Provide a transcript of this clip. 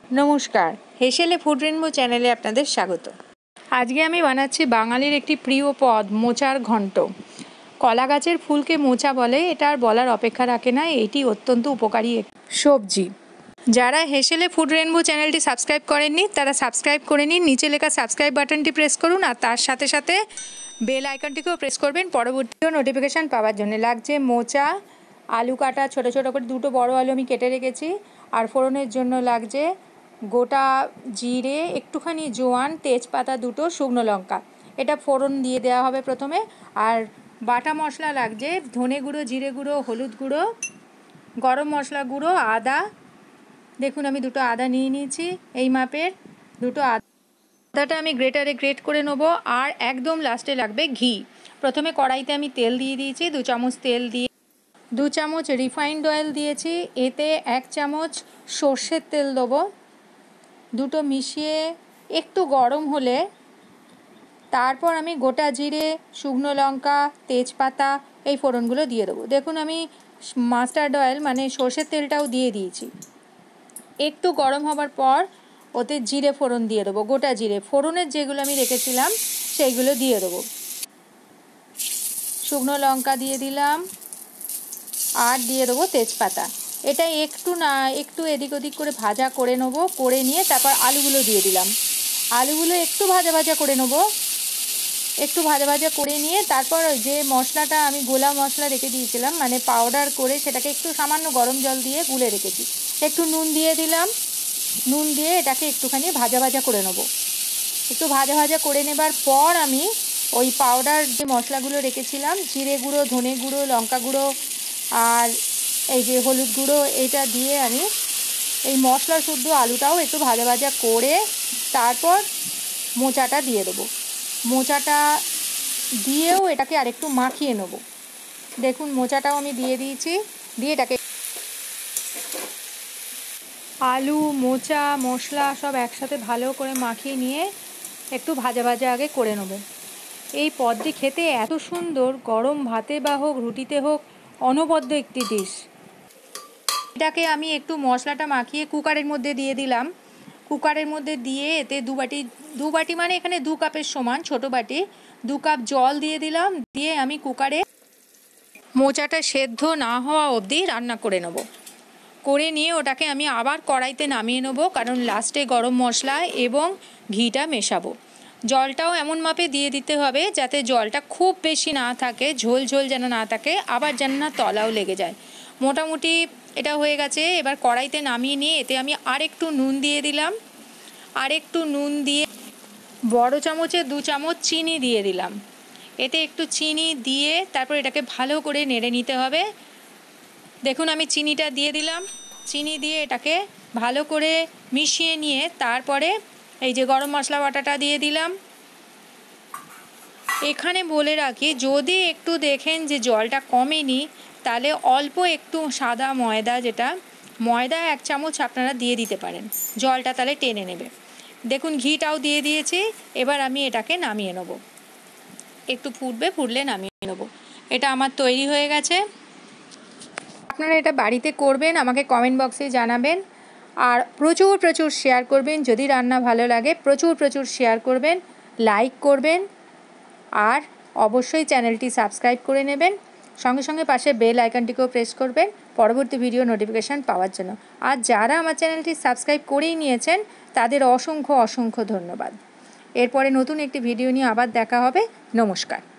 নমস্কার, হেসেলে food rainbow চ্যানেলে আপনাদের স্বাগত। আজকে আমি বানাচ্ছি বাঙালির একটি প্রিয় পদ, মোচার ঘন্ট। কলা গাছের ফুলকে মোচা বলে, এটা আর বলার অপেক্ষা রাখে না। এটি অত্যন্ত উপকারী সবজি। যারা হেসেলে ফুড রেনবো চ্যানেলটি সাবস্ক্রাইব করেননি তারা সাবস্ক্রাইব করে নিন। নিচে লেখা সাবস্ক্রাইব বাটনটি প্রেস করুন আর তার সাথে সাথে বেল আইকনটিকেও প্রেস করবেন পরবর্তী নোটিফিকেশান পাওয়ার জন্য। লাগছে মোচা, আলু কাটা ছোটো ছোটো করে, দুটো বড় আলু আমি কেটে রেখেছি। আর ফোড়নের জন্য লাগছে গোটা জিরে, একটুখানি জোয়ান, তেজপাতা দুটো, শুকনো লঙ্কা। এটা ফোড়ন দিয়ে দেওয়া হবে প্রথমে। আর বাটা মশলা লাগছে ধনে গুঁড়ো, জিরে গুঁড়ো, হলুদ গুঁড়ো, গরম মশলা গুঁড়ো, আদা। দেখুন আমি দুটো আদা নিয়ে নিয়েছি এই মাপের। দুটো আদাটা আমি গ্রেটারে গ্রেট করে নেবো। আর একদম লাস্টে লাগবে ঘি। প্রথমে কড়াইতে আমি তেল দিয়ে দিয়েছি, 2 চামচ তেল দিয়ে 2 চামচ রিফাইন্ড অয়েল দিয়েছি। এতে 1 চামচ সর্ষের তেল দেবো। দুটো মিশিয়ে একটু গরম হলে তারপর আমি গোটা জিরে, শুকনো লঙ্কা, তেজপাতা এই ফোড়নগুলো দিয়ে দেবো। দেখুন আমি মাস্টার্ড অয়েল মানে সর্ষের তেলটাও দিয়ে দিয়েছি। একটু গরম হবার পর ওতে জিরে ফোড়ন দিয়ে দেবো, গোটা জিরে ফোড়নের যেগুলো আমি রেখেছিলাম সেইগুলো দিয়ে দেবো। শুকনো লঙ্কা দিয়ে দিলাম আর দিয়ে দেবো তেজপাতা। এটা একটু এদিক ওদিক করে ভাজা করে নেবো। করে নিয়ে তারপর আলুগুলো দিয়ে দিলাম। আলুগুলো একটু ভাজা ভাজা করে নেবো। একটু ভাজা ভাজা করে নিয়ে তারপর যে মশলাটা আমি গোলা মশলা রেখে দিয়েছিলাম মানে পাউডার করে, সেটাকে একটু সামান্য গরম জল দিয়ে গুলে রেখেছি। একটু নুন দিয়ে দিলাম। নুন দিয়ে এটাকে একটুখানি ভাজা ভাজা করে নেবো। একটু ভাজা ভাজা করে নেবার পর আমি ওই পাউডার যে মশলাগুলো রেখেছিলাম, জিরে গুঁড়ো, ধনে গুঁড়ো, লঙ্কা গুঁড়ো আর এই যে হলুদ গুঁড়ো, এটা দিয়ে আমি এই মশলা শুদ্ধ আলুটাও একটু ভাজা ভাজা করে তারপর মোচাটা দিয়ে দেবো। মোচাটা দিয়েও এটাকে আরেকটু মাখিয়ে নেব। দেখুন মোচাটাও আমি দিয়ে দিয়েছি। দিয়ে এটাকে আলু, মোচা, মশলা সব একসাথে ভালো করে মাখিয়ে নিয়ে একটু ভাজা ভাজা আগে করে নেব। এই পদটি খেতে এত সুন্দর, গরম ভাতে বা হোক রুটিতে হোক অনবদ্য একটি ডিশ। এটাকে আমি একটু মশলাটা মাখিয়ে কুকারের মধ্যে দিয়ে দিলাম। কুকারের মধ্যে দিয়ে এতে দু বাটি মানে এখানে 2 কাপের সমান, ছোটো বাটি 2 কাপ জল দিয়ে দিলাম। দিয়ে আমি কুকারে মোচাটা সেদ্ধ না হওয়া অবধি রান্না করে নেব। করে নিয়ে ওটাকে আমি আবার কড়াইতে নামিয়ে নেব, কারণ লাস্টে গরম মশলা এবং ঘিটা মেশাবো। জলটাও এমন মাপে দিয়ে দিতে হবে যাতে জলটা খুব বেশি না থাকে, ঝোল ঝোল যেন না থাকে, আবার যেন না তলাও লেগে যায়। মোটামুটি এটা হয়ে গেছে। এবার কড়াইতে নামিয়ে নিয়ে এতে আমি আরেকটু নুন দিয়ে দিলাম। আরেকটু নুন দিয়ে বড় চামচে 2 চামচ চিনি দিয়ে দিলাম। এতে একটু চিনি দিয়ে তারপর এটাকে ভালো করে নেড়ে নিতে হবে। দেখুন আমি চিনিটা দিয়ে দিলাম। চিনি দিয়ে এটাকে ভালো করে মিশিয়ে নিয়ে তারপরে এই যে গরম মশলা বাটাটা দিয়ে দিলাম। এখানে বলে রাখি, যদি একটু দেখেন যে জলটা কমেনি তাহলে অল্প একটু সাদা ময়দা, যেটা ময়দা 1 চামচ আপনারা দিয়ে দিতে পারেন, জলটা তাহলে টেনে নেবে। দেখুন ঘিটাও দিয়ে দিয়েছি। এবার আমি এটাকে নামিয়ে নেব। একটু ফুটলে নামিয়ে নেব। এটা আমার তৈরি হয়ে গেছে। আপনারা এটা বাড়িতে করবেন, আমাকে কমেন্ট বক্সে জানাবেন। আর প্রচুর প্রচুর শেয়ার করবেন। যদি রান্না ভালো লাগে প্রচুর প্রচুর শেয়ার করবেন, লাইক করবেন আর অবশ্যই চ্যানেলটি সাবস্ক্রাইব করে নেবেন। সঙ্গে সঙ্গে পাশে বেল আইকনটিকেও প্রেস করবেন পরবর্তী ভিডিও নোটিফিকেশান পাওয়ার জন্য। আর যারা আমার চ্যানেলটি সাবস্ক্রাইব করেই নিয়েছেন তাদের অসংখ্য অসংখ্য ধন্যবাদ। এরপরে নতুন একটি ভিডিও নিয়ে আবার দেখা হবে। নমস্কার।